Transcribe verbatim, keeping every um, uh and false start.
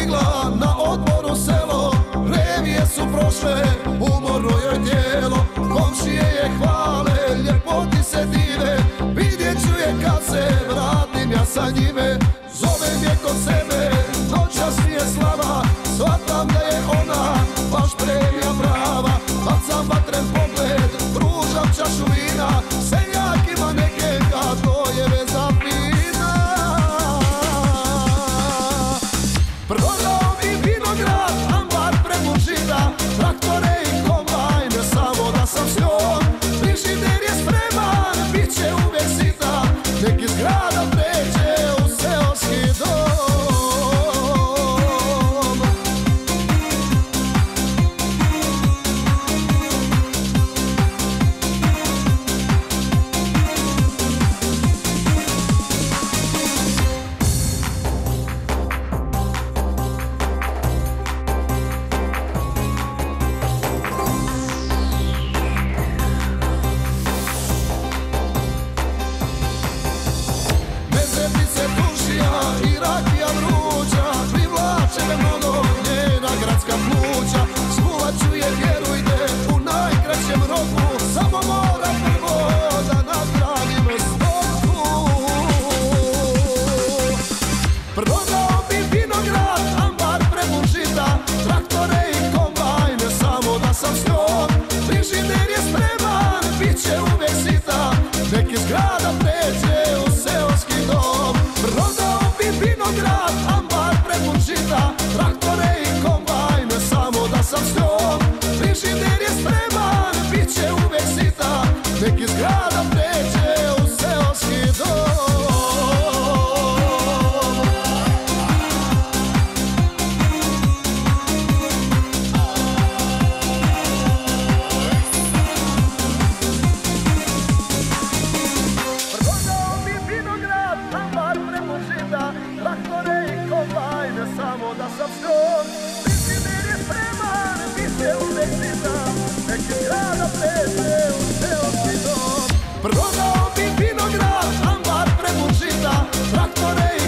stigla na odmoru selo, revije su prošle, umorno joj tijelo. Komšije je hvale, ljepoti se dive, vidjet ću je kad se vratim ja sa njime. Zovem je kod sebe, noćas mi je slava, shvatam da je ona baš premija prava. Bacam vatren pogled, pružam čašu vina, seljak ima neke kad to je veza fina. Prodao mi vinograd, ambar prepun žita, traktore i kombajne, samo da sam s njom. Frižider je spreman, bit će uvijek sita, nek iz grada pređe u seoski dom. I rakija vruća, privlače me mnogo njena gradska pluća. Skuvat ću je, vjerujte, u najkraćem roku, samo moram prvo da napravim stoku. Prodao bi vinograd, ambar prepun žita, traktore i kombajne, samo da sam s njom. Frižider je spreman, bit će uvijek sita, nek iz grada pređe u seoski dom. Prodao bi vinograd, ambar prepun žita, traktore i kombajne, samo da sam s njom. Frižider je spreman, bit će uvijek sita, nek iz grada pređe u seoski dom. Traktore i kombajne, samo da sam s njom. Frižider je spreman, bit će uvijek sita, nek iz grada pređe u seoski dom. Prodao bi vinograd, ambar prepun žita, traktore i